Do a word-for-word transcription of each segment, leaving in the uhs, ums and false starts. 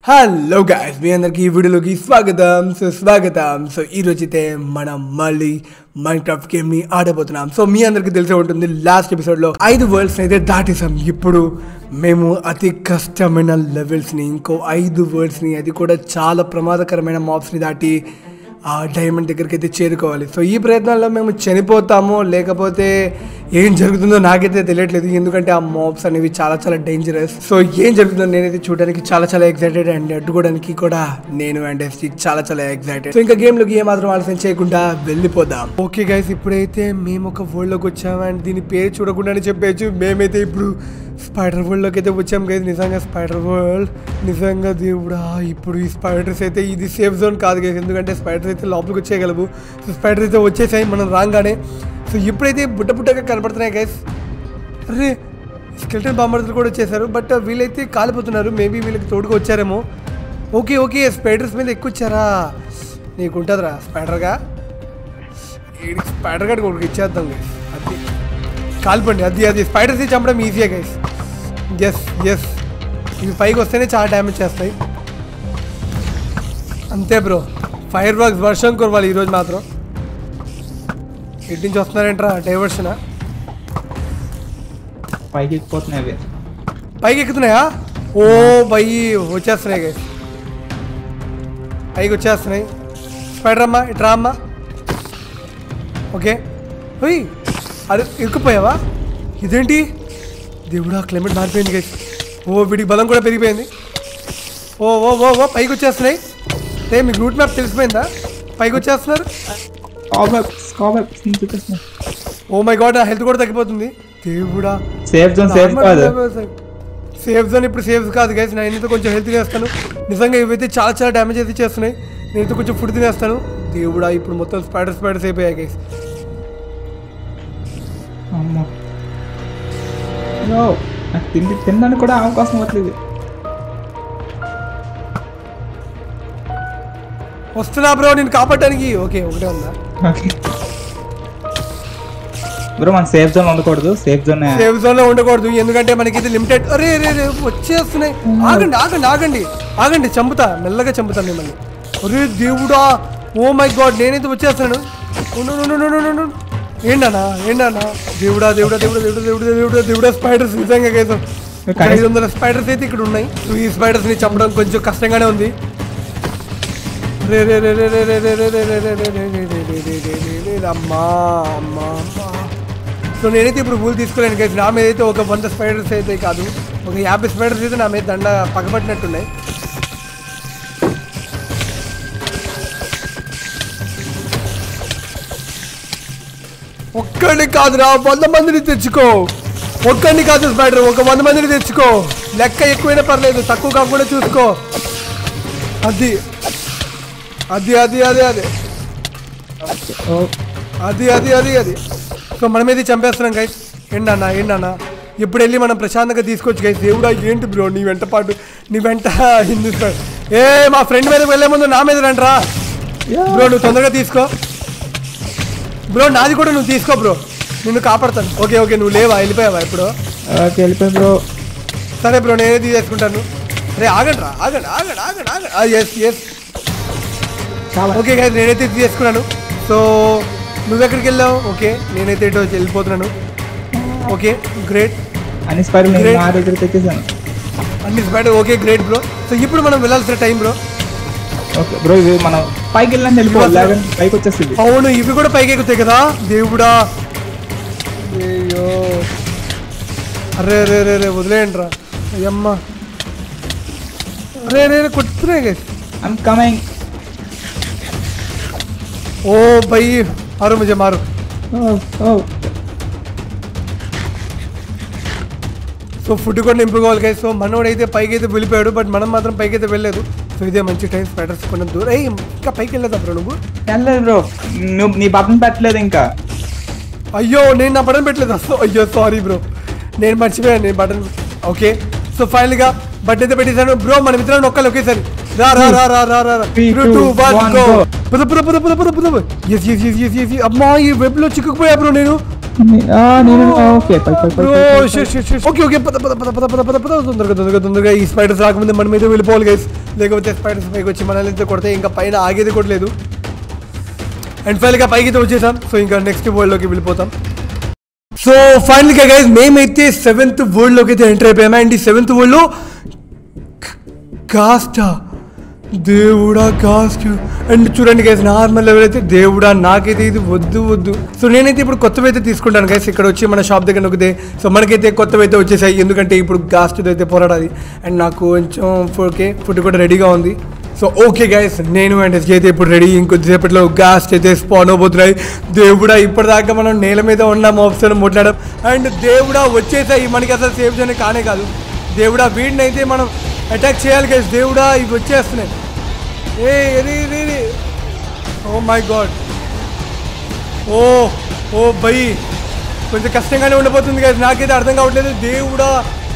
Hello guys, మీ అందరికి ఈ వీడియోలోకి స్వాగతం. సో స్వాగతం సో ఈ రోజైతే మనం మళ్ళీ మైన్క్రాఫ్ట్ గేమ్ ని ఆడబోతున్నాం. సో మీ అందరికి తెలిసే ఉంటుంది, లాస్ట్ ఎపిసోడ్ లో ఐదు వరల్డ్స్ అయితే దాటేసాం. ఇప్పుడు మేము అతి కష్టమైన లెవెల్స్ ని, ఇంకో ఐదు వరల్డ్స్ ని, అది కూడా చాలా ప్రమాదకరమైన మాబ్స్ ని దాటి ఆ డైమండ్ దగ్గరికి అయితే చేరుకోవాలి. సో ఈ ప్రయత్నాల్లో మేము చనిపోతామో లేకపోతే ఏం జరుగుతుందో నాకైతే తెలియట్లేదు, ఎందుకంటే ఆ మాబ్స్ అనేవి చాలా చాలా డేంజరస్. సో ఏం జరుగుతుందో నేనైతే చూడడానికి చాలా చాలా ఎక్సైటెడ్, అండ్ అడ్డుకోవడానికి కూడా నేను అండ్ ఎస్టీ చాలా చాలా ఎక్సైటెడ్. సో ఇంకా గేమ్ లోకి ఏమాత్రం ఆలస్యం చేయకుండా వెళ్ళిపోదాం. ఓకే గైస్, ఇప్పుడైతే మేము ఒక వరల్డ్ లోకి వచ్చాము, అండ్ దీని పేరు చూడకుండానే చెప్పేయచ్చు. మేమైతే ఇప్పుడు స్పైడర్ వరల్డ్ లోకి అయితే వచ్చాం గైస్. నిజంగా స్పైడర్ వరల్డ్, నిజంగా దేవుడా. ఇప్పుడు ఈ స్పైడర్స్ అయితే ఇది సేఫ్ జోన్ కాదు గైస్, ఎందుకంటే స్పైడర్స్ అయితే లోపలికి వచ్చేయగలవు. సో స్పైడర్స్ అయితే వచ్చేసాయి మనం రాగానే. సో ఇప్పుడైతే బుట్ట బుట్టగా కనపడుతున్నాయి గైస్. అరే, స్కెల్టన్ బాంబర్లు కూడా వచ్చేసారు, బట్ వీళ్ళైతే కాలిపోతున్నారు. మేబీ వీళ్ళకి తోడుగా వచ్చారేమో. ఓకే ఓకే, స్పైడర్స్ మీద ఎక్కువ వచ్చారా? నీకు ఉంటుందిరా స్పైడర్గా, స్పైడర్ గారికి ఒకటి ఇచ్చేద్దాం గైస్. అది కాలిపండి, అది అది స్పైడర్స్ చంపడం ఈజీయే గైస్. ఎస్ ఎస్, ఇవి పైకి వస్తేనే చాలా డ్యామేజ్ చేస్తాయి. అంతే బ్రో, ఫైర్ వర్క్స్ వర్షం కురవాలి ఈరోజు మాత్రం. ఎటు నుంచి వస్తున్నారేంట్రా, డైవర్షనా? పైకి ఎక్కిపోతున్నాయి, పైకి ఎక్కుతున్నాయా? ఓ బయ్యి, వచ్చేస్తున్నాయి గైస్, పైకి వచ్చేస్తున్నాయి. స్పైడర్ అమ్మా, ఇట్రా అమ్మా. ఓకే, ఓయ్ అరే ఇరుక్కుపోయావా? ఇదేంటి దేవుడా, క్లైమేట్ మారిపోయింది గైస్. ఓ వీడికి బలం కూడా పెరిగిపోయింది. ఓ ఓ ఓ ఓ పైకి వచ్చేస్తున్నాయి. ఏ మీకు రూట్ మ్యాప్ తెలిసిపోయిందా? పైకి వచ్చేస్తున్నారు. ఓ మై గాడ్, నా హెల్త్ కూడా తగ్గిపోతుంది. దేవుడా, సేఫ్ జోన్ సేఫ్ కాదు. సేఫ్ జోన్ ఇప్పుడు సేఫ్ కాదు గైస్. నేను అయితే కొంచెం హెల్త్ తినేస్తాను. నిజంగా ఇవైతే చాలా చాలా డ్యామేజ్ అయితే చేస్తున్నాయి. నేనైతే కొంచెం ఫుడ్ తినేస్తాను. దేవుడా, ఇప్పుడు మొత్తం స్పైడర్ స్పైడర్స్ అయిపోయాయి గైస్. అమ్మో, నాకు తిండి తినడానికి కూడా అవకాశం అవ్వట్లేదు. వస్తున్నా బ్రో నేను కాపాడడానికి. ఓకే, ఒకటే ఉందా? బ్రో మన సేఫ్ జోన్ ఉండకూడదు, సేఫ్ జోన్ సేఫ్ జోన్ లో ఉండకూడదు, ఎందుకంటే మనకి ఇది లిమిటెడ్. అరే రే రే వచ్చేస్తున్నాయి. ఆగండి ఆగండి ఆగండి ఆగండి, చంపుతా, మెల్లగా చంపుతా మిమ్మల్ని. అరే దేవుడా, ఓ మై గాడ్, నేనైతే వచ్చేస్తున్నాను. ఏంటన్నా ఏంటన్నా, దేవుడా దేవుడా దేవుడా దేవుడా దేవుడా దేవుడా దేవుడా స్పైడర్స్ నిజంగా గైస్ ఐదు వందల స్పైడర్స్ అయితే ఇక్కడ ఉన్నాయి. ఈ స్పైడర్స్ ని చంపడం కొంచెం కష్టంగానే ఉంది. రే రే రే రే రే రే రే రే రే రే రే రే రే రే రే అమ్మా అమ్మా. సో నేనైతే ఇప్పుడు పూలు తీసుకోలేను గైస్. నా మీద అయితే ఒక వంద స్పైడర్స్ అయితే కాదు, ఒక యాభై స్పైడర్స్ అయితే నా మీద దండ పగబట్టినట్టున్నాయి. ఒక్కడిని కాదురా, వంద మందిని తెచ్చుకో. ఒక్కడిని కాదు స్పైడర్, ఒక వంద మందిని తెచ్చుకో. లెక్క ఎక్కువైనా పర్లేదు, తక్కువ కాకుండా చూసుకో. అది అది అది అది అది అది అది అది అది సో మనం ఏది చంపేస్తున్నాం గైస్. ఏంటన్నా ఏంటన్నా, ఇప్పుడు వెళ్ళి మనం ప్రశాంతంగా తీసుకోవచ్చు గైస్. దేవుడా ఏంటి బ్రో నీ వెంట పాటు, నీ వెంట హిందూ ఏ మా ఫ్రెండ్ మీద వెళ్ళే ముందు నా మీద రండిరా బ్రో. నువ్వు తొందరగా తీసుకో బ్రో, నాది కూడా నువ్వు తీసుకో బ్రో, నిన్ను కాపాడతాను. ఓకే ఓకే, నువ్వు లేవా, వెళ్ళిపోయావా ఇప్పుడు? వెళ్ళిపోయి బ్రో. సరే బ్రో, నేనే తీసేసుకుంటాను. అరే ఆగండి రా, ఆగండి ఆగండి ఆగండి ఆగండి. ఎస్ ఎస్, ఓకే గైస్, నేనైతే తీసుకున్నాను. సో నువ్వు ఎక్కడికి వెళ్ళావు? ఓకే, నేనైతే ఇటు వెళ్ళిపోతున్నాను. ఓకే గ్రేట్, అన్ని స్పైడర్ నా దగ్గర తెచ్చేసాను, అన్ని spider. Okay great bro. So ఇప్పుడు మనం వెళ్ళాల్సిన టైం బ్రో. ఓకే బ్రో, ఇవి మనం పైకి వెళ్ళాలని వెళ్ళిపోవాలి, పైకి వచ్చేస్తుంది. అవును, ఇవి కూడా పైకి ఎక్కుతాయి కదా దేవుడా. అయ్యో అరే రే రే రే వదిలేయండి రా అయ్యమ్మ. అరే రే రే కొట్టున్నాయి గైస్. I'm coming. ओ भाई मारो मुझे मारो. సో ఫుడ్ కూడా నింపుకోవాలి గైస్. సో మనోడైతే పైకి అయితే వెళ్ళిపోయాడు, బట్ మనం మాత్రం పైకి అయితే వెళ్ళలేదు. సో ఇదే మంచి టైం, స్పైడర్స్ కొంచెం దూరం. అయ్యి ఇంకా పైకి వెళ్ళదా బ్రో? నువ్వు వెళ్ళలేదు బ్రో, నువ్వు నీ బటన్ పెట్టలేదు ఇంకా. అయ్యో నేను నా బటన్ పెట్టలేదు. అయ్యో సారీ బ్రో, నేను మర్చిపోయాను నేను బటన్. ఓకే, సో ఫైనల్గా బటన్ అయితే పెట్టేశాను బ్రో. మన మిత్రులు నొక్కాలి ఒకేసారి. రా రా రా రా రా రా రా టూ వన్ గో. పుద పుద పుద పుద పుద పుద. Yes yes yes yes yes. అమ్మా ఈ వెబ్లో చిక్కుకుపోయా బ్రో నేను. నేను ఓకే పై పై పై ఓకే ఓకే పద పద పద పద పద పద పద తొందరగా తొందరగా తొందరగా ఈ స్పైడర్స్ రాకముందే మనం మీద వెళ్ళిపోవాలి గైస్, లేకపోతే స్పైడర్స్ పైకి వచ్చి మనల్ని అయితే కొడితే ఇంకా పైన ఆగేది కొట్టలేదు. అండ్ ఫైనల్గా పైకి అయితే వచ్చేసాం. సో ఇంకా నెక్స్ట్ వరల్డ్లోకి వెళ్ళిపోతాం. సో ఫైనల్గా గైస్ మేమైతే సెవెంత్ వరల్డ్లోకి అయితే ఎంటర్ అయిపోయాము. అండ్ ఈ సెవెంత్ వరల్డ్లో కాస్టా దేవుడా కాస్ట్. అండ్ చూడండి గైస్ నార్మల్ లెవెల్ అయితే దేవుడా నాకైతే ఇది వద్దు వద్దు. సో నేనైతే ఇప్పుడు కొత్తవి అయితే తీసుకుంటాను గైస్. ఇక్కడ వచ్చి మన షాప్ దగ్గర నొక్కితే సో మనకైతే కొత్తవి అయితే వచ్చేసాయి, ఎందుకంటే ఇప్పుడు కాస్ట్ అయితే పోరాడాలి. అండ్ నాకు కొంచెం ఓకే ఫుడ్ కూడా రెడీగా ఉంది. సో ఓకే గైస్ నేను అండ్ ఎస్జీ అయితే ఇప్పుడు రెడీ. ఇంకొద్దిసేపట్లో గాస్ట్ అయితే స్పాన్ అవబోతున్నాయి. దేవుడా ఇప్పటిదాకా మనం నేల మీద ఉన్న మోబ్స్ ముట్లాడాం. అండ్ దేవుడా వచ్చేసాయి, మనకి అసలు సేఫ్ జోన్ కానే కాదు. దేవుడా వీడిని అయితే మనం అటాక్ చేయాలి గైస్. దేవుడా ఇవి వచ్చేస్తున్నాయి. ఏ రే ఓ మై గాడ్. ఓ ఓ భయ్ కొంచెం కష్టంగానే ఉండిపోతుంది గైస్, నాకైతే అర్థం కావట్లేదు. దేవుడా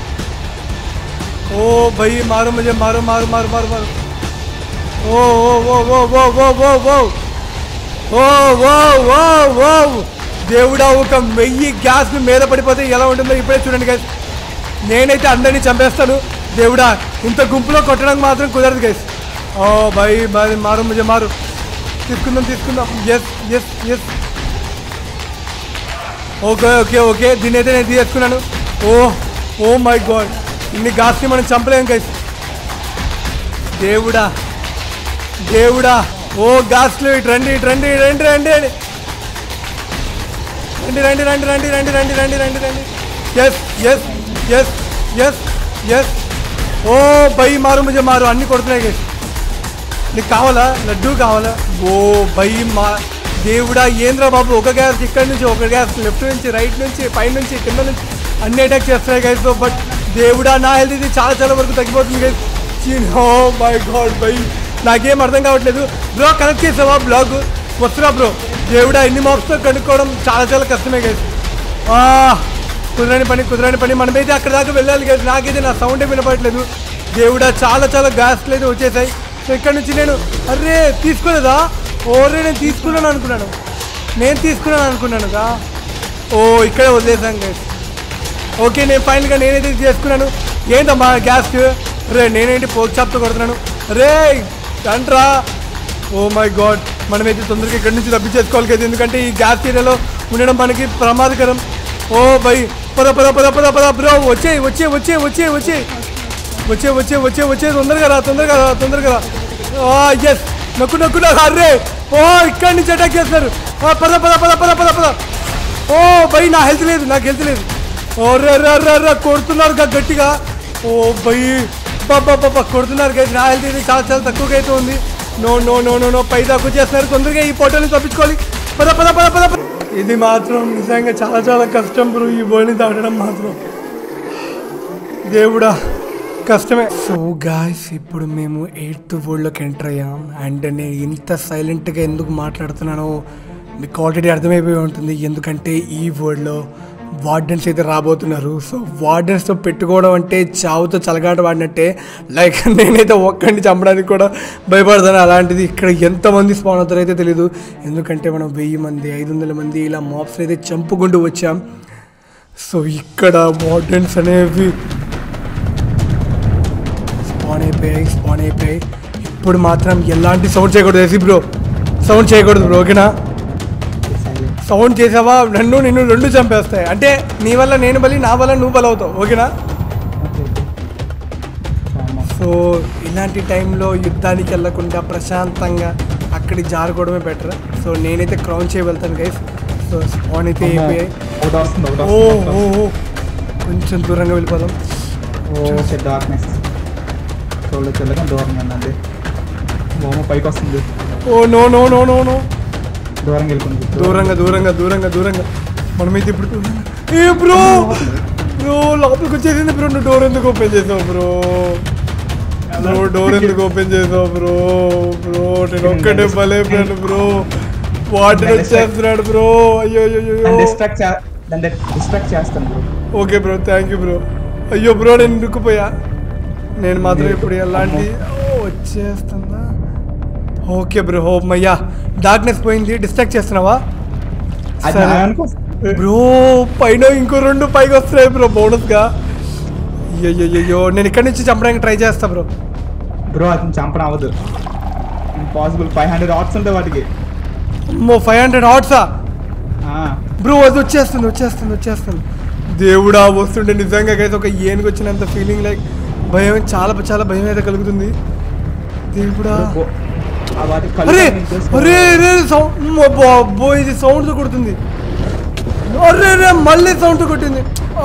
ఓ భయ్ మారు మజే మారు మారు మారు మారు మారు ఓ ఓ ఓ ఓ ఓ ఓ ఓ ఓ ఓ ఓ ఓ ఓ దేవుడా ఒక వెయ్యి గ్యాస్ మీద పడిపోతే ఎలా ఉంటుందో ఇప్పుడే చూడండి గైస్. నేనైతే అందరినీ చంపేస్తాను. దేవుడా ఇంత గుంపులో కొట్టడానికి మాత్రం కుదరదు గైస్. ఓ భయ్ భయ్ మారు ముజే మారు. తీసుకుందాం తీసుకుందాం. Yes yes yes okay okay okay దీన్ని అయితే నేను తీసుకున్నాను. ఓ ఓ మై గాడ్ ఇన్ని గాస్ని మనం చంపలేం గైస్. దేవుడా దేవుడా ఓ గాస్లు ఇటు రండి ఇటు రండి రండి రండి రండి రండి రండి రండి రండి రండి రండి రండి రండి yes yes yes yes yes ఓ భయ్ మారు ముజే మారు అన్నీ కొడుతున్నాయి గైస్. నీకు కావాలా లడ్డూ కావాలా? ఓ భయ్ మా దేవుడా ఏంద్రా బాబు ఒక గ్యాస్ ఇక్కడ నుంచి ఒక గ్యాస్ లెఫ్ట్ నుంచి రైట్ నుంచి పై నుంచి కింద నుంచి అన్ని అటాక్ చేస్తున్నాయి గైస్. బట్ దేవుడా నా హెల్త్ ఇది చాలా చాలా వరకు తగ్గిపోతుంది గైస్. ఓ మై గాడ్ భయ్ నాకేం అర్థం కావట్లేదు. బ్రో కనెక్ట్ చేసావా బ్లాగ్ వస్తున్నా బ్రో. దేవుడా ఎన్ని మాప్స్తో కనుక్కోవడం చాలా చాలా కష్టమే గైస్. కుదరని పని కుదరని పని మనమైతే అక్కడ దాకా వెళ్ళాలి గైస్. నాకైతే నా సౌండే వినపడట్లేదు. దేవుడా చాలా చాలా గ్యాస్లు అయితే వచ్చేసాయి. సో ఇక్కడ నుంచి నేను అరే తీసుకోలేదా? ఓరే నేను తీసుకున్నాను అనుకున్నాను నేను తీసుకున్నాను అనుకున్నానుగా ఓ ఇక్కడే వదిలేసాను గైస్. ఓకే నేను ఫైనల్గా నేనైతే చేసుకున్నాను. ఏంటమ్మా గ్యాస్ రే నేనేంటి పోక్ షాప్తో కొడుతున్నాను రే అంట్రా. ఓ మై గాడ్ మనమైతే తొందరగా ఇక్కడి నుంచి తప్పించేసుకోవాలి కదా, ఎందుకంటే ఈ గ్యాస్ ఏరియాలో ఉండడం మనకి ప్రమాదకరం. ఓ బై పద పద పద పద పద బ్రో వచ్చే వచ్చే వచ్చే వచ్చే వచ్చే వచ్చే వచ్చే వచ్చే వచ్చే తొందరగా రా తొందరగా రా తొందరగా రా. ఎస్ నక్కు నక్కు నాకు అర్రే. ఓ ఇక్కడి నుంచి అటాక్ చేస్తారు. పద పద పద పద పద పద. ఓ బై నా హెల్త్ లేదు నాకు హెల్త్ లేదు. ఓ రే రే రే రే కొడుతున్నారు గట్టిగా. ఓ బై బాబా బాబా కొడుతున్నారు గైస్. నా హెల్త్ ఇది చాలా చాలా తక్కువగా అయితే ఉంది. No no no no no పై దాకా చేస్తున్నారు. తొందరగా ఈ పోటోని తప్పించుకోవాలి. పద పద పద పద పద. ఇది మాత్రం నిజంగా చాలా చాలా కష్టం బ్రో, ఈ బోల్ని దాటడం మాత్రం దేవుడా కష్టమే. సో గాయ్స్ ఇప్పుడు మేము ఎయిత్ వరల్డ్లోకి ఎంటర్ అయ్యాం. అండ్ నేను ఇంత సైలెంట్గా ఎందుకు మాట్లాడుతున్నానో మీకు ఆల్రెడీ అర్థమైపోయి ఉంటుంది, ఎందుకంటే ఈ వరల్డ్లో వార్డెన్స్ అయితే రాబోతున్నారు. సో వార్డెన్స్తో పెట్టుకోవడం అంటే చావుతో చలగాట వాడినట్టే. లైక్ నేనైతే ఒక్కడిని చంపడానికి కూడా భయపడతాను. అలాంటిది ఇక్కడ ఎంతమంది స్పాన్ అవుతారో అయితే తెలీదు, ఎందుకంటే మనం వెయ్యి మంది ఐదు వందల మంది ఇలా మాబ్స్ అయితే చంపుకుంటూ వచ్చాం. సో ఇక్కడ వార్డెన్స్ అనేవి స్పాన్ అయిపోయాయి స్పాన్ అయిపోయాయి ఇప్పుడు మాత్రం ఎలాంటి సౌండ్ చేయకూడదు ఎసి బ్రో, సౌండ్ చేయకూడదు బ్రో ఓకేనా. సౌండ్ చేసావా నన్ను నిన్ను రెండు చంపేస్తాయి. అంటే నీ వల్ల నేను బలి, నా వల్ల నువ్వు బలవుతావు ఓకేనా. సో ఇలాంటి టైంలో యుద్ధానికి వెళ్ళకుండా ప్రశాంతంగా అక్కడికి జారుకోవడమే బెటర్. సో నేనైతే క్రౌన్ చేయ వెళ్తాను గైస్. సో స్పాన్ అయితే అయిపోయాయి. ఓ ఓ కొంచెం దూరంగా వెళ్ళిపోదాం. పైకి వస్తుంది. Oh no no no no no దూరంగా వెళ్ళిపోయింది. దూరంగా దూరంగా దూరంగా దూరంగా మనమైతే ఇప్పుడు ఏ బ్రో బ్రో లోపలికి వచ్చేసింది బ్రో. నువ్వు డోర్ ఎందుకు ఓపెన్ చేసావు బ్రో? బ్రో డోర్ ఎందుకు ఓపెన్ చేసావు బ్రో? బ్రో నేను ఒక్కటే బలైపోయాను బ్రో. వాటర్ వచ్చేస్తున్నాడు బ్రో. అయ్యో అయ్యో డిస్ట్రాక్ట్ చేస్తాను bro. Okay bro thank you bro. అయ్యో బ్రో నేను ఇరుక్కుపోయా. నేను మాత్రం ఇప్పుడు ఎలాంటి వచ్చేస్తుందా? ఓకే బ్రో హోప్ మయ్యా డార్క్నెస్ పోయింది. డిస్ట్రాక్ట్ చేస్తున్నావా? బ్రో పైన ఇంకో రెండు పైకి వస్తున్నాయి బ్రో బోనస్గా. అయ్యో నేను ఇక్కడ నుంచి చంపడానికి ట్రై చేస్తా బ్రో. బ్రో అతను చంపడం అవ్వదు, ఇంపాసిబుల్. ఫైవ్ హండ్రెడ్ ఆర్ట్స్ ఉంటాయి వాటికి. అమ్మో ఫైవ్ హండ్రెడ్ ఆర్ట్సా బ్రో? అది వచ్చేస్తుంది వచ్చేస్తుంది వచ్చేస్తుంది. దేవుడా వస్తుంటే నిజంగా అయితే ఒక ఏనుగు వచ్చినంత ఫీలింగ్, లైక్ భయం, చాలా చాలా భయం అయితే కలుగుతుంది. దేవుడా అరే అరే రే సౌండ్ బో, ఇది సౌండ్తో కొడుతుంది. అరే రే మళ్ళీ సౌండ్తో కొట్టింది.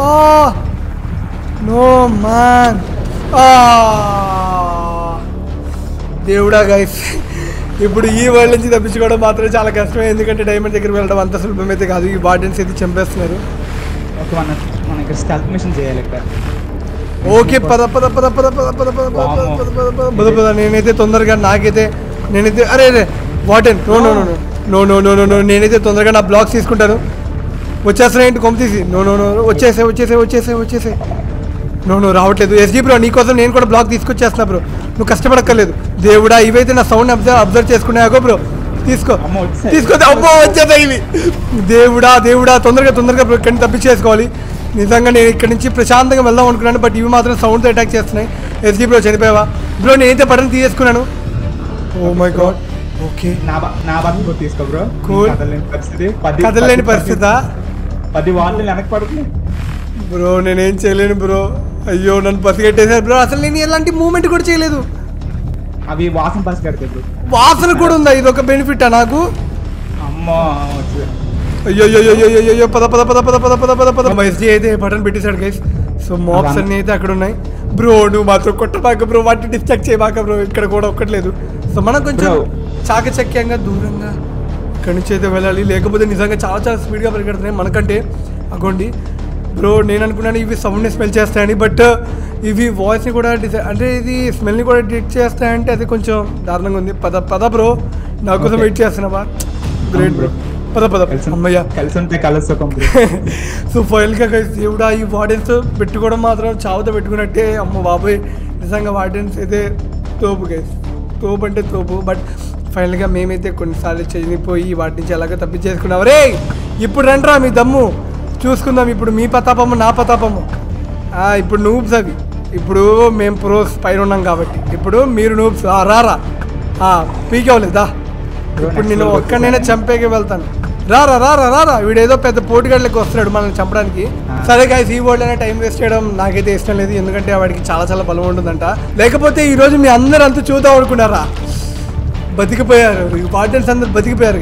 No man. దేవుడా గైస్, ఇప్పుడు ఈ వరల్డ్ నుంచి తప్పించుకోవడం మాత్రం చాలా కష్టమే, ఎందుకంటే డైమండ్ దగ్గరికి వెళ్ళడం అంత సులభం అయితే కాదు. ఈ వార్డెన్స్ అయితే చంపేస్తున్నారు. ఓకే పద పద పద పద పద పద పద పద పద నేనైతే తొందరగా నాకైతే నేనైతే అరే అరే warden no no no no no no no no నేనైతే తొందరగా నా బ్లాక్స్ తీసుకుంటాను. వచ్చేస్తున్నాయి కొమ్మ తీసి. నో నో నో వచ్చేసే వచ్చేసే వచ్చేసే వచ్చేసే నో నో రావట్లేదు. ఎస్జీ బ్రో నీకోసం నేను కూడా బ్లాక్ తీసుకొచ్చేస్తున్నా బ్రో, నువ్వు కష్టపడక్కర్లేదు. దేవుడా ఇవైతే నా సౌండ్ అబ్జర్వ్ అబ్జర్వ్ చేసుకున్నాయో బ్రో, తీసుకో తీసుకో. అమ్మో వచ్చేసాయి ఇవి. దేవుడా దేవుడా తొందరగా తొందరగా బ్రో ఇక్కడిని తప్పించేసుకోవాలి. నిజంగా నేను ఇక్కడ నుంచి ప్రశాంతంగా వెళ్దాం అనుకున్నాను, బట్ ఇవి మాత్రం సౌండ్తో అటాక్ చేస్తున్నాయి. ఎస్జీ బ్రో చనిపోయావా బ్రో? నేనైతే బటన్ తీసేసుకున్నాను. Oh my god. ఓకే తీసుకో బ్రో. కదలలేని పరిస్థితి పది వాళ్ళు వెనక్కి పడుతుంది బ్రో. నేనేం చేయలేను బ్రో. అయ్యో నన్ను పసిగట్టేశారు బ్రో. అసలు నేను ఎలాంటి మూమెంట్ కూడా చేయలేదు. అవి వాసన పసిగడతాయి. వాసన కూడా ఉందా? ఇది ఒక బెనిఫిటా నాకు? అమ్మో అయ్యో అయ్యో పద పద పద పద పద పద పద పద. మా ఎస్జీ అయితే బటన్ పెట్టేశాడు గైస్. సో మాప్స్ అన్నీ అయితే అక్కడ ఉన్నాయి బ్రో. నువ్వు మాత్రం కొట్టబాక బ్రో, వాటిని డిస్ట్రాక్ట్ చేయబాక బ్రో. ఇక్కడ కూడా ఒక్కట్లేదు. సో మనం కొంచెం చాకచక్యంగా దూరంగా ఇక్కడ నుంచి అయితే వెళ్ళాలి, లేకపోతే నిజంగా చాలా చాలా స్పీడ్గా పరిగెడుతున్నాయి మనకంటే. అగోండి బ్రో, నేను అనుకున్నాను ఇవి సౌండ్ని స్మెల్ చేస్తాయని, బట్ ఇవి వాయిస్ని కూడా డిసై అంటే ఇది స్మెల్ని కూడా డిటెక్ట్ చేస్తాయంటే అది కొంచెం దారుణంగా ఉంది. పద పద బ్రో, నా కోసం వెయిట్ చేస్తున్నావా? గ్రేట్ బ్రో, పద పద. అమ్మయ్య కలిసి ఉంటే కలుస్తాం. సో ఫైనల్గా దేవుడా ఈ వార్డెన్స్ పెట్టుకోవడం మాత్రం చావుతో పెట్టుకున్నట్టే. అమ్మ బాబోయ్ నిజంగా వార్డెన్స్ అయితే తోపు గైస్, తోపు అంటే తోపు. బట్ ఫైనల్గా మేమైతే కొన్నిసార్లు చనిపోయి వాటి నుంచి ఎలాగో తప్పించేసుకున్నాం. రే ఇప్పుడు రండిరా మీ దమ్ము చూసుకుందాం. ఇప్పుడు మీ ప్రతాపము నా ప్రతాపము. ఇప్పుడు నూబ్స్ అవి, ఇప్పుడు మేము ప్రోస్ పైన ఉన్నాం కాబట్టి ఇప్పుడు మీరు నూబ్స్. రారా పీకేవలేదా? ఇప్పుడు నేను ఒక్కడైనా చంపేకి వెళ్తాను. రారా రారా రారా వీడేదో పెద్ద పోటీగాళ్ళకి వస్తున్నాడు మనల్ని చంపడానికి. సరే గాయ్స్, ఈ వరల్డ్ అనే టైం వేస్ట్ చేయడం నాకైతే ఇష్టం లేదు, ఎందుకంటే వాడికి చాలా చాలా బలం ఉంటుందంట. లేకపోతే ఈరోజు మీ అందరూ అంతా చూద్దాం అనుకున్నారా? బతికిపోయారు, ఈ వార్డెన్స్ అందరు బతికిపోయారు.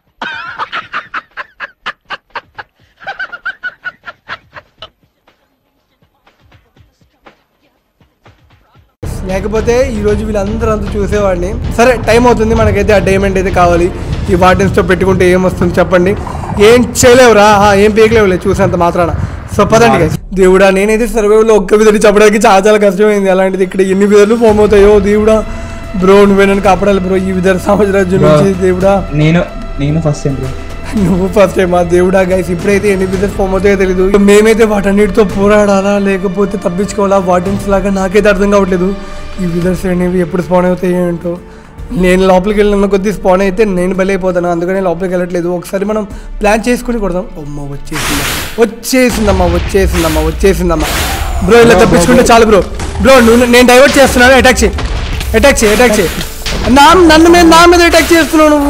లేకపోతే ఈరోజు వీళ్ళందరూ అంతా చూసేవాడిని. సరే టైం అవుతుంది, మనకైతే ఆ డైమండ్ అయితే కావాలి. ఈ వార్డెన్స్తో పెట్టుకుంటే ఏమొస్తుంది చెప్పండి? ఏం చేయలేవురా, ఏం పీకలేవులే చూసేంత మాత్రాన. సో పదండి గైస్. దేవుడా నేనైతే సర్వేలో ఒక్క విధని చెప్పడానికి చాలా చాలా కష్టమైంది. అలాంటిది ఇక్కడ ఎన్ని విధులు ఫామ్ అవుతాయో దేవుడా. బ్రో నువ్వే నన్ను కాపాడాలి బ్రో ఈ విధంగా సామ్రాజ్యం నుంచి. దేవుడా నేను నేను ఫస్ట్ టైం బ్రో, నువ్వు ఫస్ట్ టైమా? దేవుడా గైస్ ఇప్పుడైతే ఎన్ని బిజినెస్ ఫామ్ అవుతాయో తెలీదు. మేమైతే వాటన్నిటితో పోరాడాలా లేకపోతే తప్పించుకోవాలా వార్డెన్స్ లాగా నాకైతే అర్థం కావట్లేదు. ఈ విజర్స్ అనేవి ఎప్పుడు స్పాన్ అవుతాయి ఏంటో. నేను లోపలికి వెళ్ళిన కొద్దీ స్పాన్ అయితే నేను బలైపోతాను, అందుకని లోపలికి వెళ్ళట్లేదు. ఒకసారి మనం ప్లాన్ చేసుకుని కొడదాం. అమ్మ వచ్చేసిందా వచ్చేసిందమ్మా వచ్చేసిందమ్మా వచ్చేసిందమ్మా బ్రో. ఇలా తప్పించుకుంటే చాలు బ్రో. బ్రో నువ్వు నేను డైవర్ట్ చేస్తున్నాను. అటాక్ చేయి అటాక్ చేయి అటాక్ చేయి. నా నన్ను మీద నా మీద అటాక్ చేస్తున్నావు నువ్వు.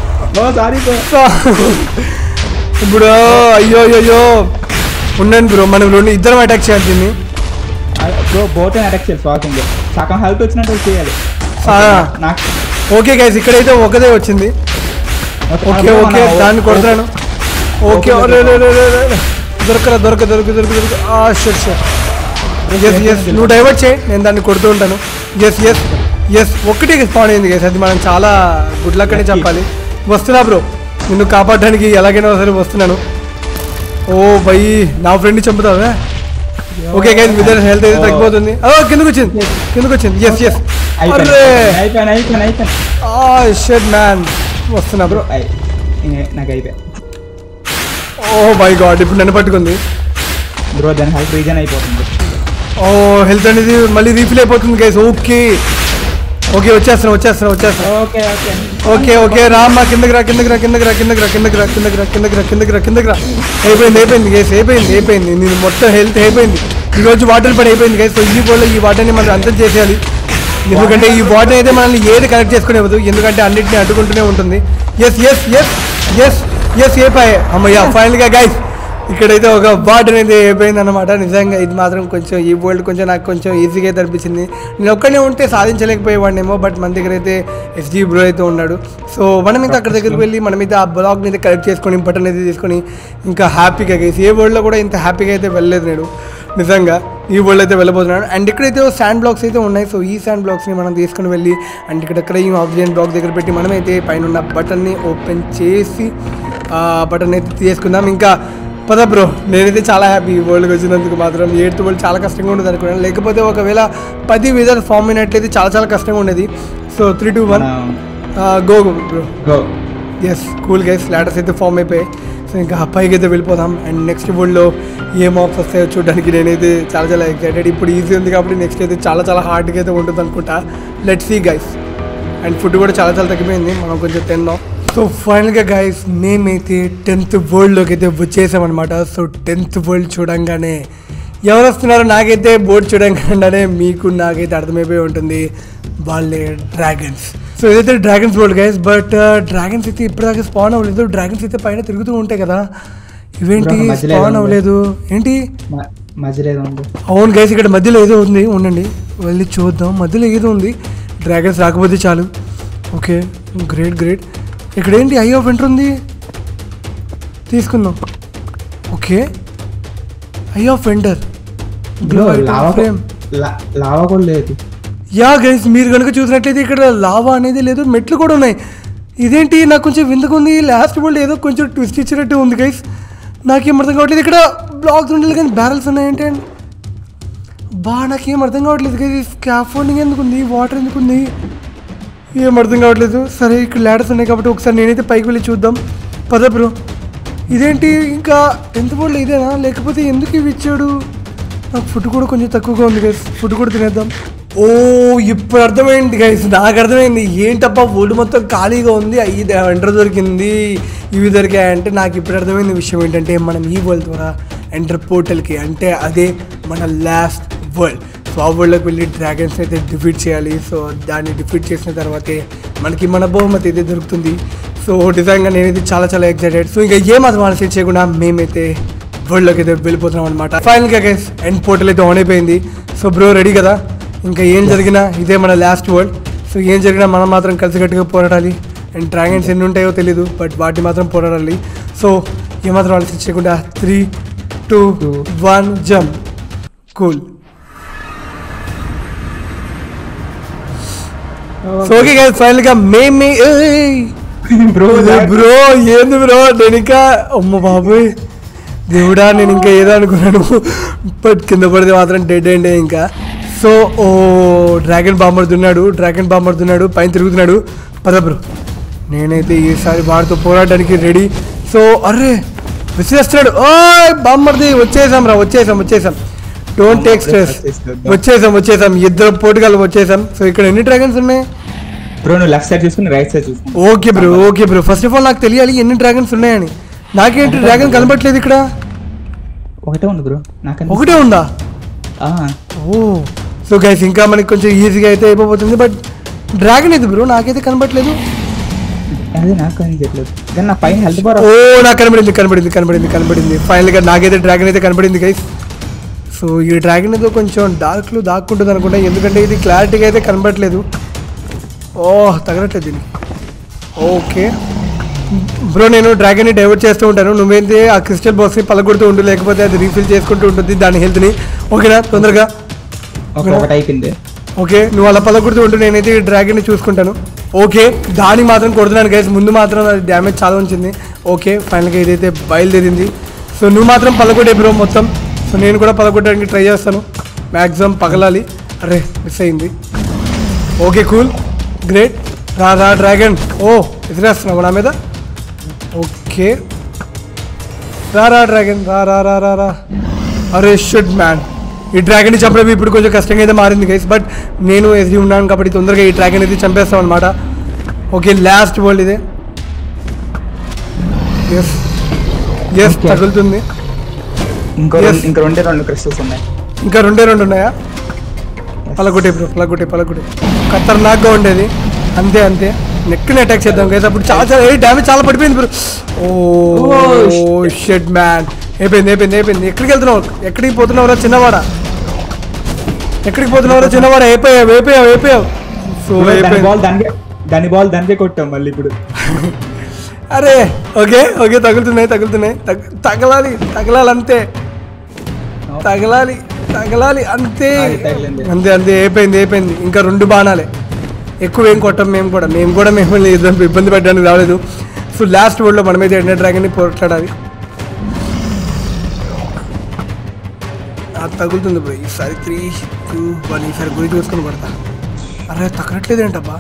ఇప్పుడు అయ్యో అయ్యో ఉండండి బ్రో, మనం రెండు ఇద్దరం అటాక్ చేయాలి దీన్ని. బ్రో బోట్ అటాక్ చేయాలి, సగం హెల్త్ వచ్చినట్టు చేయాలి. ఓకే గైస్ ఇక్కడైతే ఒకదే వచ్చింది. ఓకే ఓకే దాన్ని కొడతాను. ఓకే దొరకరా దొరక దొరక దొరక దొరక షూర్ షూర్. ఎస్ ఎస్ నువ్వు డైవర్ట్ చేయి, నేను దాన్ని కొడుతూ ఉంటాను. ఎస్ ఎస్ ఎస్ ఒక్కటే స్పాన్ అయింది గైస్, అది మనం చాలా గుడ్ లక్ అని చెప్పాలి. వస్తున్నా బ్రో నిన్ను కాపాడడానికి ఎలాగైనా సరే వస్తున్నాను. ఓ భయ్ నా ఫ్రెండ్ చంపుతావా? ఓకే గైస్ మీ దగ్గర హెల్త్ అయితే తగ్గిపోతుంది. ఓ కిందకు వచ్చింది కిందకు వచ్చింది. ఎస్ ఎస్ షట్ మ్యాన్ వస్తున్నా బ్రో. నాకు అయిపోయి ఓ మై గాడ్ ఇప్పుడు నన్ను పట్టుకుంది బ్రో. దాని హెల్త్ రీజన్ అయిపోతుంది. ఓ హెల్త్ అనేది మళ్ళీ రీఫిల్ అయిపోతుంది గైస్. ఓకే ఓకే వచ్చేస్తున్నా వచ్చేస్తున్నా వచ్చేస్తున్నా ఓకే ఓకే ఓకే ఓకే రామ్మా కిందకి రా కిందకి రా కిందకి రా కిందకి రా కిందకి రా కిందకి రా కిందకి రా కిందకి రా కిందకి రా అయిపోయింది అయిపోయింది గైస్ అయిపోయింది అయిపోయింది నేను మొత్తం హెల్త్ అయిపోయింది ఈరోజు వాటర్ పడి అయిపోయింది గైస్. సో ఈ బోర్లో ఈ వాటర్ని మనం అంతం చేసేయాలి, ఎందుకంటే ఈ వాటర్ అయితే మనల్ని ఏది కనెక్ట్ చేసుకునేవద్దు, ఎందుకంటే అన్నింటినీ అడ్డుకుంటూనే ఉంటుంది. Yes yes yes yes yes అయిపోయాయి అమ్మయ్య ఫైనల్గా గైస్. ఇక్కడైతే ఒక వాటర్ అయితే అయిపోయింది అనమాట. నిజంగా ఇది మాత్రం కొంచెం ఈ వరల్డ్ కొంచెం నాకు కొంచెం ఈజీగా అయితే అనిపించింది. నేను ఒక్కనే ఉంటే సాధించలేకపోయేవాడినేమో, బట్ మన దగ్గర అయితే ఎస్జీ బ్రో అయితే ఉన్నాడు. సో మనం అయితే అక్కడ దగ్గరికి వెళ్ళి మనం అయితే ఆ బ్లాగ్ని అయితే కలెక్ట్ చేసుకొని బటన్ అయితే తీసుకొని ఇంకా హ్యాపీగా గైస్ ఏ వరల్డ్లో కూడా ఇంత హ్యాపీగా అయితే వెళ్ళలేదు నేను నిజంగా. ఈ వరల్డ్ అయితే వెళ్ళబోతున్నాను. అండ్ ఇక్కడైతే శాండ్ బ్లాక్స్ అయితే ఉన్నాయి. సో ఈ శాండ్ బ్లాక్స్ని మనం తీసుకుని వెళ్ళి అండ్ ఇక్కడెక్కడ ఈ ఆబ్సిడియన్ బ్లాక్ దగ్గర పెట్టి మనమైతే పైన ఉన్న బటన్ని ఓపెన్ చేసి బటన్ అయితే తీసుకుందాం. ఇంకా పద బ్రో, నేనైతే చాలా హ్యాపీ ఈ వరల్డ్కి వచ్చినందుకు. మాత్రం ఎయిత్ వరల్డ్ చాలా కష్టంగా ఉండదు అనుకున్నాను, లేకపోతే ఒకవేళ పది విధాలు ఫామ్ అయినట్లయితే చాలా చాలా కష్టంగా ఉండేది. So three two one go bro go. Yes cool guys, ladders అయితే ఫామ్ అయిపోయాయి. సో ఇంకా పైకి అయితే వెళ్ళిపోదాం. అండ్ నెక్స్ట్ వరల్డ్లో ఏ మాప్స్ వస్తాయో చూడడానికి నేనైతే చాలా చాలా ఎక్సైటెడ్. ఇప్పుడు ఈజీ ఉంది కాబట్టి నెక్స్ట్ అయితే చాలా చాలా హార్డ్గా అయితే ఉంటుంది అనుకుంటా. Let's see guys. And food కూడా చాలా చాలా తగ్గిపోయింది, మనం కొంచెం తిన్నాం. సో ఫైనల్గా గైస్ మేమైతే టెన్త్ వరల్డ్లోకి అయితే వచ్చేసామన్నమాట. సో టెన్త్ వరల్డ్ చూడంగానే ఎవరు వస్తున్నారో నాకైతే బోర్డు చూడంగానే మీకు నాకైతే అర్థమైపోయి ఉంటుంది, వాళ్ళే డ్రాగన్స్. సో ఇదైతే dragons world guys. But dragons అయితే ఇప్పటిదాకా స్పాన్ అవ్వలేదు. డ్రాగన్స్ అయితే పైన తిరుగుతూ ఉంటాయి కదా, ఇవేంటి స్పాన్ అవ్వలేదు ఏంటి? అవును గైస్, ఇక్కడ మధ్యలో ఏదో ఉంది, ఉండండి వెళ్ళి చూద్దాం. మధ్యలో ఏదో ఉంది, డ్రాగన్స్ రాకపోతే చాలు. Okay great great. ఇక్కడ ఏంటి ఐ ఆఫ్ ఎంటర్ ఉంది, తీసుకుందాం. Okay eye of ender lava కూడా లేదు. యా గైస్, మీరు కనుక చూసినట్లయితే ఇక్కడ లావా అనేది లేదు, మెట్లు కూడా ఉన్నాయి. ఇదేంటి నాకు కొంచెం విందుకుంది. లాస్ట్ వరల్డ్ ఏదో కొంచెం ట్విస్ట్ ఇచ్చినట్టు ఉంది గైస్, నాకేం అర్థం కావట్లేదు. ఇక్కడ బ్లాక్స్ ఉండాలి కానీ బ్యారల్స్ ఉన్నాయంటే బా నాకేం అర్థం కావట్లేదు గైస్. స్కాఫోల్డింగ్ ఎందుకు ఉంది, వాటర్ ఎందుకు ఉంది, ఏం అర్థం కావట్లేదు. సరే ఇక్కడ ల్యాడర్స్ ఉన్నాయి కాబట్టి ఒకసారి నేనైతే పైకి వెళ్ళి చూద్దాం. పద బ్రో. ఇదేంటి ఇంకా ఎంత వరల్డ్ ఇదేనా, లేకపోతే ఎందుకు ఇవి ఇచ్చాడు? నాకు ఫుడ్ కూడా కొంచెం తక్కువగా ఉంది గైస్, ఫుడ్ కూడా తినేద్దాం. ఓ ఇప్పుడు అర్థమైంది గైస్, నాకు అర్థమైంది. ఏంటప్ప వరల్డ్ మొత్తం ఖాళీగా ఉంది, ఇది ఎంటర్ దొరికింది, ఇవి దొరికాయంటే నాకు ఇప్పుడు అర్థమైంది విషయం ఏంటంటే మనం ఈ వరల్డ్ ద్వారా ఎంటర్ పోర్టల్కి, అంటే అదే మన లాస్ట్ వరల్డ్. సో ఆ వరల్డ్లోకి వెళ్ళి డ్రాగన్స్ అయితే డిఫీట్ చేయాలి. సో దాన్ని డిఫీట్ చేసిన తర్వాతే మనకి మన బహుమతి అయితే దొరుకుతుంది. సో నిజంగా నేనైతే చాలా చాలా ఎక్సైటెడ్. సో ఇంకా ఏమాత్రం ఆలోచన చేయకుండా మేమైతే వరల్డ్లోకి అయితే వెళ్ళిపోతున్నాం అనమాట. ఫైనల్గా గైస్ ఎండ్ పోర్టల్ అయితే ఆన్ అయిపోయింది. సో బ్రో రెడీ కదా, ఇంకా ఏం జరిగినా ఇదే మన లాస్ట్ వరల్డ్. సో ఏం జరిగినా మనం మాత్రం కలిసికట్టుగా పోరాడాలి. అండ్ డ్రాగన్స్ ఎన్ని ఉంటాయో తెలీదు, బట్ వాటి మాత్రం పోరాడాలి. సో ఏమాత్రం ఆలోచించకుండా three two one jump. Cool. So okay guys ఫైనల్గా మేమే బ్రో బ్రో ఏంది బ్రో, నేను ఇంకా అమ్మ బాబోయ్ దేవుడా, నేను ఇంకా ఏదో అనుకున్నాను, బట్ కింద పడితే మాత్రం డెడ్ అండే ఇంకా. సో ఓ డ్రాగన్ బాంబర్ దున్నాడు, డ్రాగన్ బాంబర్ దున్నాడు, పైన తిరుగుతున్నాడు. పద బ్రో, నేనైతే ఈసారి వాడితో పోరాడడానికి రెడీ. సో అర్రే విసిరేస్తున్నాడు. ఓ బాంబర్ది, వచ్చేసాం రా, వచ్చేసాం వచ్చేసాం డోంట్ టేక్ స్ట్రెస్, వచ్చేసాం వచ్చేసాం ఇద్దరు పోటుగాలు వచ్చేసాం. సో ఇక్కడ ఎన్ని డ్రాగన్స్ ఉన్నాయి బ్రో? నువ్వు లెఫ్ట్ సైడ్ చూసుకుని రైట్ సైడ్ చూసుకుని. Okay bro okay bro, first of all నాకు తెలియాలి ఎన్ని డ్రాగన్స్ ఉన్నాయని. నాకేంటి డ్రాగన్ కనబట్లేదు ఇక్కడ? ఒకటే ఉంది బ్రో, నాకు ఒకటే ఉందా? ఓ సో గైస్ ఇంకా మనకి కొంచెం ఈజీగా అయితే అయిపోతుంది. బట్ డ్రాగన్ ఇది బ్రో, నాకైతే కనబట్లేదు. అదే నాకు కనిపించట్లేదు కానీ నా పైన హెల్త్ బార్. ఓ నాకు కనబడింది కనబడింది కనబడింది కనబడింది ఫైనల్గా నాకైతే డ్రాగన్ అయితే కనబడింది గైస్. సో ఈ డ్రాగన్ ఏదో కొంచెం డార్క్లో దాక్కుంటుంది అనుకుంటా, ఎందుకంటే ఇది క్లారిటీగా అయితే కనబడట్లేదు. ఓ తగలట్లేదు దీన్ని. ఓకే బ్రో, నేను డ్రాగన్ని డైవర్ట్ చేస్తూ ఉంటాను, నువ్వేంటి ఆ క్రిస్టల్ బాక్స్ని పలగొడుతూ ఉండు, లేకపోతే అది రీఫిల్ చేసుకుంటూ ఉంటుంది దాని హెల్త్ని. ఓకేనా, తొందరగా అయిపోయింది. ఓకే నువ్వు అలా పలగొడుతూ ఉంటూ నేనైతే ఈ డ్రాగన్ని చూసుకుంటాను. ఓకే దానికి మాత్రం కొడుతున్నాను గైస్, ముందు మాత్రం అది డ్యామేజ్ చాలా ఉంచింది. ఓకే ఫైనల్గా ఇదైతే బయలుదేరింది. సో నువ్వు మాత్రం పలగొట్టే బ్రో మొత్తం. సో నేను కూడా పలగొట్టడానికి ట్రై చేస్తాను, మ్యాక్సిమం పగలాలి. అరే మిస్ అయింది. Okay cool great. రా రా డ్రాగన్. ఓ ఎదురేస్తున్నావు నా మీద. ఓకే రా రా డ్రాగన్ రా రా రా రా రా. అరే షుడ్ మ్యాన్, ఈ డ్రాగన్ని చంపడం ఇప్పుడు కొంచెం కష్టంగా అయితే మారింది గైస్, బట్ నేను ఎస్డి ఉన్నాను కాబట్టి తొందరగా ఈ డ్రాగన్ అయితే చంపేస్తాం అనమాట. ఓకే లాస్ట్ వరల్డ్ ఇదే. ఎస్ ఎస్ తగులుతుంది. ఇంకో ఇంకా రెండే రెండు క్రిస్టల్స్ ఉన్నాయి. ఇంకా రెండే రెండు ఉన్నాయా? పలకొట్టే బ్రో, పలకొట్టే పలకొట్టే ఖతర్నాక్గా ఉండేది. అంతే అంతే నెక్ని అటాక్ చేద్దాం గైస్. అప్పుడు చాలా చాలా ఏ డ్యామేజ్ చాలా పడిపోయింది బ్రో. ఓ షెట్ మ్యాన్, అయిపోయింది అయిపోయింది అయిపోయింది. ఎక్కడికి వెళ్తున్నావు? ఎక్కడికి పోతున్నావురా చిన్నవాడా? ఎక్కడికి పోతున్నావురా చిన్నవాడా? అయిపోయావు అయిపోయావు అయిపోయావు. సో అయిపోయింది. దాని బాల్ దానికే కొట్టాం మళ్ళీ ఇప్పుడు. అరే ఓకే ఓకే తగులుతున్నాయి తగులుతున్నాయి తగలాలి తగలాలి అంతే తగలాలి తగలాలి అంతే అంతే అంతే అయిపోయింది అయిపోయింది. ఇంకా రెండు బాణాలే, ఎక్కువ ఏం కొట్టాం మేము కూడా మేము కూడా మేము ఇబ్బంది పెట్టడానికి రాలేదు. సో లాస్ట్ వర్డ్లో మనమైతే ఎండర్ డ్రాగన్ని పోట్లాడాలి. అది తగులుతుంది బ్రో ఈసారి. త్రీ టూ వన్ ఈసారి గురి చూసుకొని పడతా. అరే తగ్గట్లేదు ఏంటబ్బా?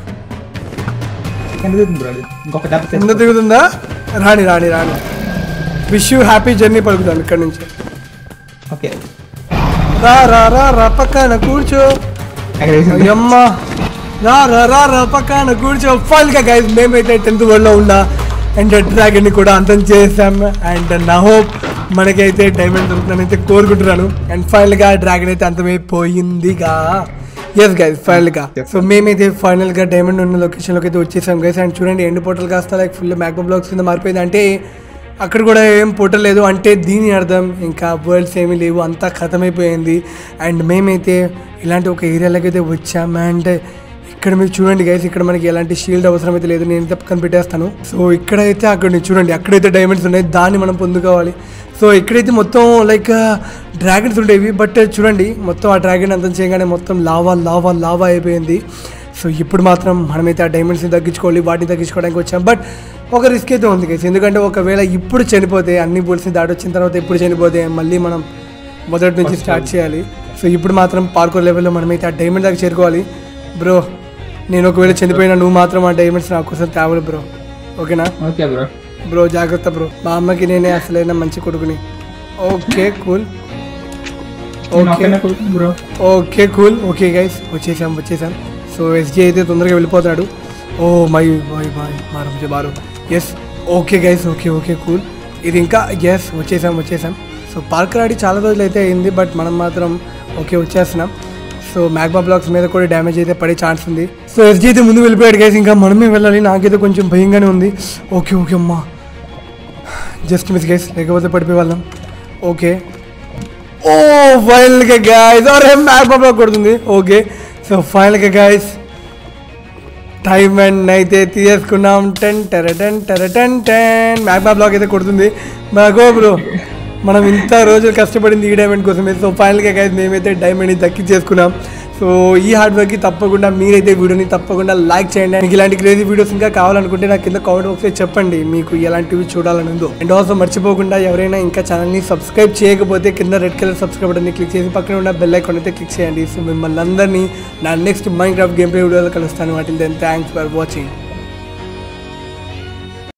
ఎంత దిగుతుందా? రాణి రాణి రాణి. విష్ యూ హ్యాపీ జర్నీ పలుకుతాం ఇక్కడ నుంచి. ఓకే రా రా రా రా పక్కన కూర్చో. అమ్మా రా రా రా రా పక్కన కూర్చో. ఫైనల్గా గైస్ మేమైతే టెన్త్ వరల్డ్లో ఉన్న అండ్ డ్రాగన్ని కూడా అంతం చేసాం. అండ్ నా హోప్ మనకైతే డైమండ్ దొరుకుతుందని అయితే కోరుకుంటున్నాను. అండ్ ఫైనల్గా డ్రాగన్ అయితే అంతమైపోయిందిగా. ఎస్ గైస్ ఫైనల్గా సో మేమైతే ఫైనల్గా డైమండ్ ఉన్న లొకేషన్లోకి అయితే వచ్చేసాం గైస్. అండ్ చూడండి ఎండ్ పోర్టల్ కాస్త లైక్ ఫుల్ మ్యాక్బో బ్లాక్స్ కింద మారిపోయింది. అంటే అక్కడ కూడా ఏం పోర్టల్ లేదు, అంటే దీని అర్థం ఇంకా వరల్డ్స్ ఏమీ లేవు, అంతా ఖతమైపోయింది. అండ్ మేమైతే ఇలాంటి ఒక ఏరియాలోకి అయితే వచ్చాం. అండ్ ఇక్కడ మీరు చూడండి గైస్, ఇక్కడ మనకి ఎలాంటి షీల్డ్ అవసరం అయితే లేదు, నేను పక్కన పెట్టేస్తాను. సో ఇక్కడైతే అక్కడ చూడండి అక్కడైతే డైమండ్స్ ఉన్నాయి, దాన్ని మనం పొందుకోవాలి. సో ఇక్కడైతే మొత్తం లైక్ డ్రాగన్స్ ఉండేవి, బట్ చూడండి మొత్తం ఆ డ్రాగన్ అంతం చేయగానే మొత్తం లావా లావా లావా అయిపోయింది. సో ఇప్పుడు మాత్రం మనమైతే ఆ డైమండ్స్ని తగ్గించుకోవాలి, వాటిని తగ్గించుకోవడానికి వచ్చాం. బట్ ఒక రిస్క్ అయితే ఉంది గైస్, ఎందుకంటే ఒకవేళ ఇప్పుడు చనిపోతే అన్ని బుల్స్ని దాటి వచ్చిన తర్వాత ఇప్పుడు చనిపోతే మళ్ళీ మనం మొదటి నుంచి స్టార్ట్ చేయాలి. సో ఇప్పుడు మాత్రం పార్కోర్ లెవెల్లో మనమైతే ఆ డైమండ్ దాకా చేరుకోవాలి. బ్రో నేను ఒకవేళ చనిపోయినా నువ్వు మాత్రం ఆ డైమండ్స్ నా కోసం తేవాలి బ్రో, ఓకేనా? Okay bro. బ్రో జాగ్రత్త బ్రో, మా అమ్మకి నేనే అసలైన మంచి కొడుకుని. Okay cool okay bro okay cool okay guys వచ్చేసాం వచ్చేసాం. సో ఎస్జీ అయితే తొందరగా వెళ్ళిపోతాడు. ఓ మై మై మై మారు బారు. Yes okay guys okay okay cool. ఇది ఇంకా ఎస్ వచ్చేసాం వచ్చేసాం. సో పార్కర్ ఆడి చాలా రోజులు అయితే అయింది, బట్ మనం మాత్రం ఓకే వచ్చేస్తున్నాం. సో మ్యాగ్మా బ్లాక్స్ మీద కూడా డ్యామేజ్ అయితే పడే ఛాన్స్ ఉంది. సో ఎస్జీ అయితే ముందు వెళ్ళిపోయాడు గైస్, ఇంకా మనమే వెళ్ళాలి. నాకైతే కొంచెం భయంగానే ఉంది. ఓకే ఓకే అమ్మా జస్ట్ మిస్ గైస్, లేకపోతే పడిపోయే వాళ్ళం. ఓకే ఓ ఫైనల్గా గైస్ అరే మ్యాగ్మా బ్లాక్ కొడుతుంది. ఓకే సో ఫైనల్గా గైస్ డైమండ్ అయితే తీసుకున్నాం. టెన్ టెర టెన్ టెర టెన్ టెన్ మ్యాగ్మా బ్లాక్ అయితే కొడుతుంది. మాగో బ్రో మనం ఇంత రోజులు కష్టపడింది ఈ డైమండ్ కోసమే. సో ఫైనల్గా గైస్ మేమైతే డైమండ్ని దక్కించేసుకున్నాం. సో ఈ హార్డ్ వర్క్కి తప్పకుండా మీరైతే వీడియోని తప్పకుండా లైక్ చేయండి. మీకు ఇలాంటి క్రేజీ వీడియోస్ ఇంకా కావాలనుకుంటే నాకు కింద కామెంట్ బాక్స్లో చెప్పండి మీకు ఎలాంటివి చూడాలని ఉందో. అండ్ ఆల్సో మర్చిపోకుండా ఎవరైనా ఇంకా ఛానల్ని సబ్స్క్రైబ్ చేయకపోతే కింద రెడ్ కలర్ సబ్స్క్రైబ్ బటన్ని క్లిక్ చేసి పక్కన ఉన్న బెల్ ఐకాన్ అయితే క్లిక్ చేయండి. సో మిమ్మల్ని అందరినీ నా నెక్స్ట్ మైన్క్రాఫ్ట్ గేమ్ ప్లే వీడియోలో కలుస్తాను. Until then thanks for watching.